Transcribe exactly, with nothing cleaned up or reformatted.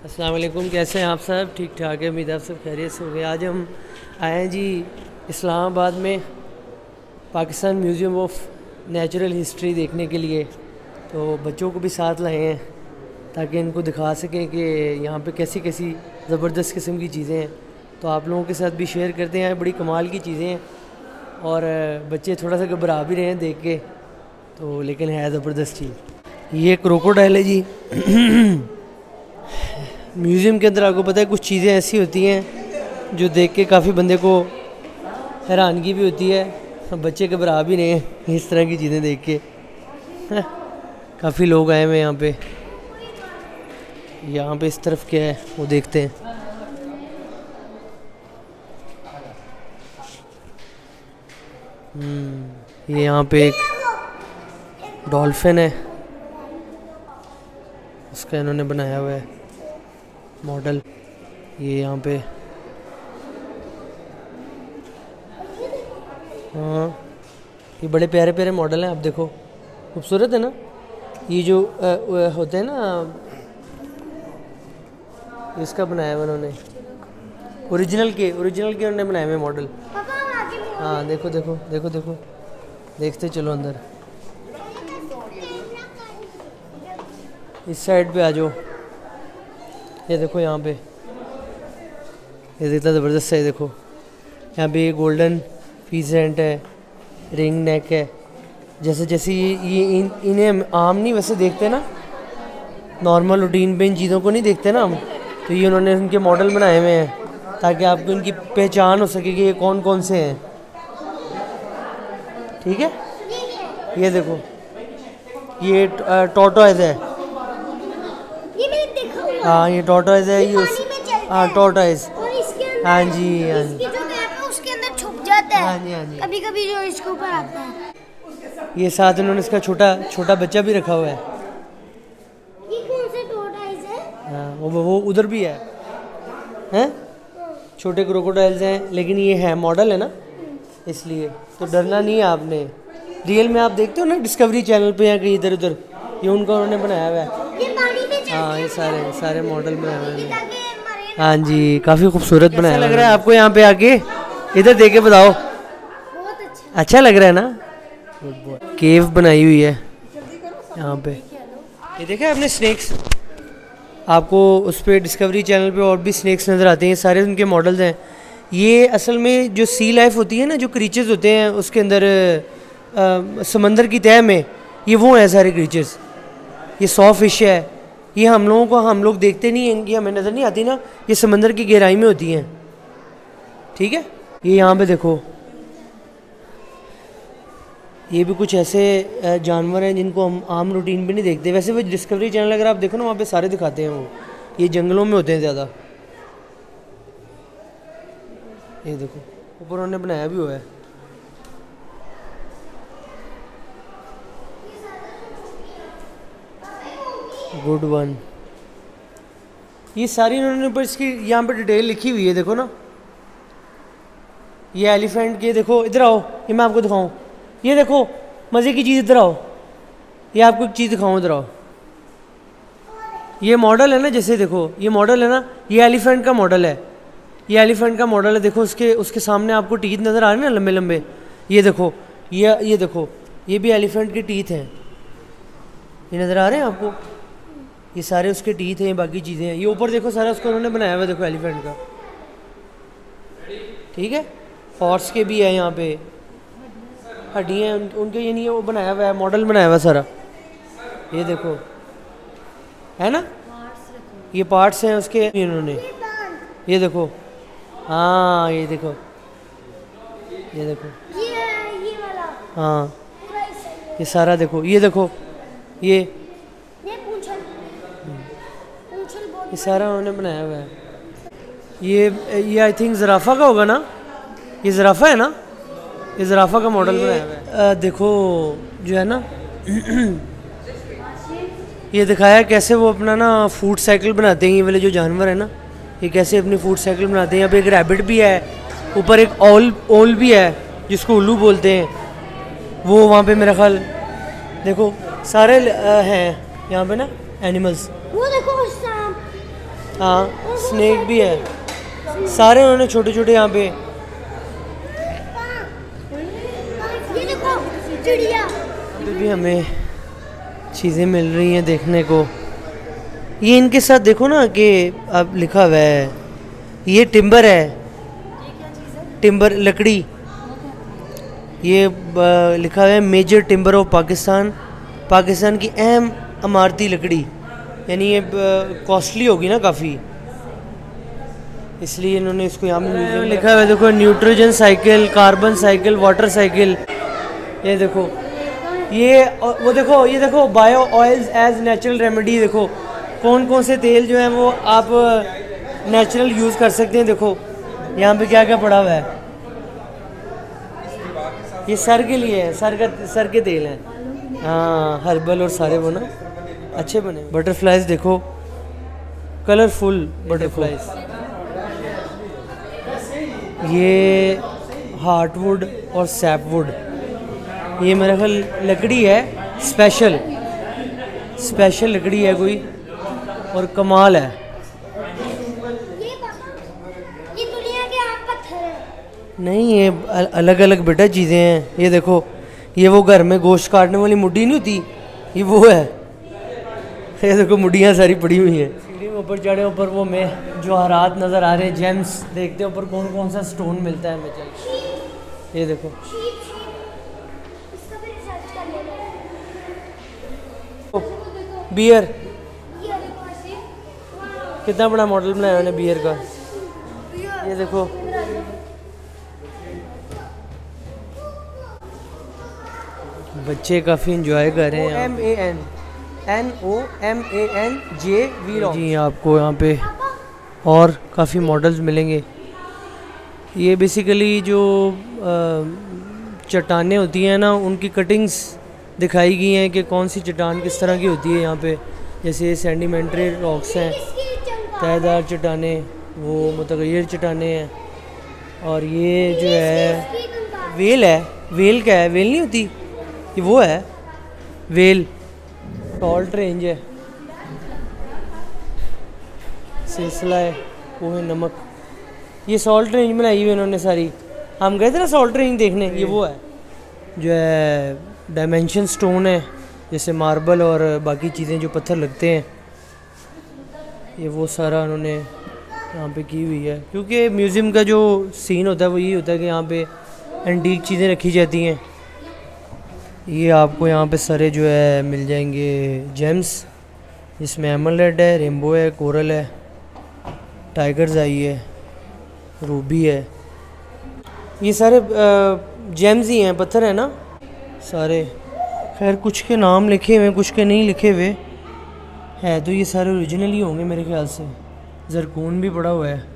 अस्सलाम वालेकुम, कैसे हैं आप सब? ठीक ठाक है, उम्मीद आप सब खैरियत से हो गए। आज हम आए हैं जी इस्लामाबाद में Pakistan museum of natural history देखने के लिए। तो बच्चों को भी साथ लाए हैं ताकि इनको दिखा सकें कि यहाँ पे कैसी कैसी ज़बरदस्त किस्म की चीज़ें हैं। तो आप लोगों के साथ भी शेयर करते हैं, बड़ी कमाल की चीज़ें हैं और बच्चे थोड़ा सा घबरा भी रहे हैं देख के, तो लेकिन है ज़बरदस्त चीज़। ये क्रोकोडाइल है जी। म्यूज़ियम के अंदर आपको पता है कुछ चीज़ें ऐसी होती हैं जो देख के काफ़ी बंदे को हैरानगी भी होती है, बच्चे घबरा भी रहे हैं इस तरह की चीज़ें देख के। काफ़ी लोग आए हुए हैं यहाँ पे। यहाँ पे इस तरफ क्या है वो देखते हैं। ये यहाँ पे एक डॉल्फिन है, उसका इन्होंने बनाया हुआ है मॉडल। ये यहाँ पे हाँ, ये बड़े प्यारे प्यारे मॉडल हैं, आप देखो खूबसूरत है ना। ये जो आ, होते हैं ना, इसका बनाया हुआ उन्होंने, ओरिजिनल के ओरिजिनल के उन्होंने बनाए हुए मॉडल। हाँ देखो देखो देखो देखो, देखते चलो अंदर। इस साइड पे आ जाओ, ये देखो यहाँ पे, ये देखता ज़बरदस्त है। देखो यहाँ पे ये गोल्डन फीसेंट है, रिंग नेक है। जैसे जैसे ये ये इन इन्हें आम नहीं वैसे देखते ना, नॉर्मल रूटीन पे इन चीज़ों को नहीं देखते ना हम, तो ये उन्होंने उनके मॉडल बनाए हुए हैं ताकि आपको इनकी पहचान हो सके कि ये कौन कौन से हैं। ठीक है, ये देखो ये टॉर्टोइज है। हाँ ये टॉर्टोइज है, ये हाँ टॉर्टोइज। हाँ जी हाँ जी, उसके अंदर छुप जाता है। हाँ जी हाँ जी, कभी कभी जो इसके ऊपर आता है। ये साथ इन्होंने इसका छोटा छोटा बच्चा भी रखा हुआ है। ये कौन से टॉर्टोइज है? हाँ वो वो उधर भी है, हैं छोटे क्रोकोडाइल्स हैं, लेकिन ये है मॉडल है ना, इसलिए तो डरना नहीं है आपने। रियल में आप देखते हो ना डिस्कवरी चैनल पे या कहीं इधर उधर, ये उनका उन्होंने बनाया हुआ है। ये पानी में चलते हैं। हाँ ये सारे सारे मॉडल बनाए हुए हैं। ताकि मरे ना। हाँ जी, काफ़ी खूबसूरत बनाया लग रहा है आपको यहाँ पे आके? इधर देख के बताओ, बहुत अच्छा। अच्छा लग रहा है ना? केव बनाई हुई है यहाँ पे। ये देखा आपने स्नेक्स? आपको उस पर डिस्कवरी चैनल पे और भी स्नेक्स नज़र आते हैं, सारे उनके मॉडल्स हैं। ये असल में जो सी लाइफ होती है ना, जो क्रीचर्स होते हैं उसके अंदर आ, समंदर की तह में, ये वो हैं सारे क्रीचर्स। ये सौ फिश है, ये हम लोगों को हम लोग देखते नहीं हैं, ये हमें नज़र नहीं आती ना, ये समंदर की गहराई में होती हैं। ठीक है, ये यहाँ पे देखो, ये भी कुछ ऐसे जानवर हैं जिनको हम आम रूटीन पे नहीं देखते। वैसे वो डिस्कवरी चैनल अगर आप देखो ना, वहाँ पे सारे दिखाते हैं। वो ये जंगलों में होते हैं ज़्यादा। ये देखो ऊपर उन्होंने बनाया भी हुआ है। गुड वन, ये सारी उन्होंने ऊपर इसकी यहाँ पे डिटेल लिखी हुई है, देखो ना। ये एलिफेंट के, देखो इधर आओ, ये मैं आपको दिखाऊं। ये देखो मज़े की चीज़, इधर आओ, ये आपको एक चीज़ दिखाऊं, इधर आओ। ये मॉडल है ना, जैसे देखो ये मॉडल है ना, ये एलिफेंट का मॉडल है। ये एलिफेंट का मॉडल है, देखो उसके उसके सामने आपको टीथ नज़र आ रहे हैं ना, लंबे लंबे। ये देखो ये ये देखो, ये भी एलिफेंट के टीथ हैं, ये नज़र आ रहे हैं आपको? ये सारे उसके टीथ हैं, बाकी चीज़ें हैं। ये ऊपर देखो सारा उसको उन्होंने बनाया हुआ है, देखो एलिफेंट का। ठीक है, हॉर्स के भी है यहाँ पे हड्डियाँ उन, उनके, ये नहीं है वो बनाया हुआ है, मॉडल बनाया हुआ है सारा। ये देखो है ना, ये पार्ट्स हैं उसके इन्होंने। ये देखो, हाँ ये देखो, ये देखो, ये ये वाला हाँ ये सारा देखो, ये देखो ये ये पूंछल पूंछल बहुत। ये सारा उन्होंने बनाया हुआ है। ये ये आई थिंक ज़राफ़ा का होगा ना, ये ज़राफ़ा है ना, ये ज़राफ़ा का मॉडल बनाया हुआ है। देखो जो है ना, ये दिखाया कैसे वो अपना ना फूड साइकिल बनाते हैं। ये वाले जो जानवर है ना, ये कैसे अपनी फूड साइकिल बनाते हैं। यहाँ पे एक रैबिट भी है, ऊपर एक ओल ओल भी है जिसको उल्लू बोलते हैं, वो वहाँ पे मेरा ख्याल देखो सारे हैं यहाँ पे ना एनिमल्स। वो देखो सांप, हाँ स्नेक भी है, सारे उन्होंने छोटे छोटे यहाँ पे। ये देखो चिड़िया। अभी भी हमें चीज़ें मिल रही हैं देखने को। ये इनके साथ देखो ना कि अब लिखा हुआ है, ये टिम्बर है, टिम्बर लकड़ी। ये ब- लिखा हुआ है major timber of Pakistan, Pakistan की अहम इमारती लकड़ी। यानी ये कॉस्टली होगी ना काफ़ी, इसलिए इन्होंने इसको यहाँ पे लिखा हुआ है। देखो nitrogen cycle, carbon cycle, water cycle. ये देखो ये और वो देखो, ये देखो bio oils as natural remedy. देखो कौन कौन से तेल जो है वो आप नेचुरल यूज़ कर सकते हैं। देखो यहाँ पे क्या क्या पड़ा हुआ है। ये सर के लिए है, सर का सर के तेल हैं। हाँ हर्बल और सारे वो ना अच्छे बने। बटरफ्लाइज देखो, कलरफुल बटरफ्लाइज। ये हार्टवुड और सैपवुड, ये मेरा ख्याल लकड़ी है, स्पेशल स्पेशल लकड़ी है कोई, और कमाल है। ये पापा, ये दुनिया के आम पत्थर है। नहीं ये अलग अलग बेटा चीज़ें हैं। ये देखो ये वो घर में गोश्त काटने वाली मुड्डी नहीं होती, ये वो है। ये देखो मुड्डियाँ सारी पड़ी हुई हैं। सीढ़ी में ऊपर चढ़े, ऊपर वो में जवाहरात नज़र आ रहे हैं, जेम्स। देखते हैं ऊपर कौन कौन सा स्टोन मिलता है हमें। चल ये देखो शीप शीप, इसका भी रिसर्च कर लेना। बियर, ये देखो ऐसे, वाह, कितना बड़ा मॉडल बनाया उन्होंने बियर का। ये देखो बच्चे काफ़ी इंजॉय कर रहे हैं। M A N N O M A N J V G. आपको यहाँ पे और काफ़ी मॉडल्स मिलेंगे। ये बेसिकली जो चट्टानें होती हैं ना, उनकी कटिंग्स दिखाई गई हैं कि कौन सी चट्टान किस तरह की होती है यहाँ पे। जैसे सेडिमेंट्री रॉक्स हैं, इसकी चंगा तयदार चट्टानें, वो मुतगय्यर चट्टानें हैं। और ये जो है इसकी कंगाल। वेल है। वेल क्या है? वेल नहीं होती, ये वो है वेल। सॉल्ट रेंज है, सिलसिला है, वो है नमक। ये सॉल्ट रेंज बनाई हुई इन्होंने सारी। हम गए थे ना सॉल्ट रेंज देखने, ये वो है जो है डायमेंशन स्टोन है, जैसे मार्बल और बाकी चीज़ें जो पत्थर लगते हैं, ये वो सारा उन्होंने यहाँ पे की हुई है। क्योंकि म्यूज़ियम का जो सीन होता है वो यही होता है कि यहाँ पे एंटीक चीज़ें रखी जाती हैं। ये आपको यहाँ पे सारे जो है मिल जाएंगे जेम्स, जिसमें एमरल्ड है, रेनबो है, कोरल है, टाइगर्स आई है, रूबी है। ये सारे जेम्स ही हैं, पत्थर है ना सारे। खैर कुछ के नाम लिखे हुए, कुछ के नहीं लिखे हुए है, तो ये सारे ओरिजिनल ही होंगे मेरे ख्याल से। जरकून भी पड़ा हुआ है।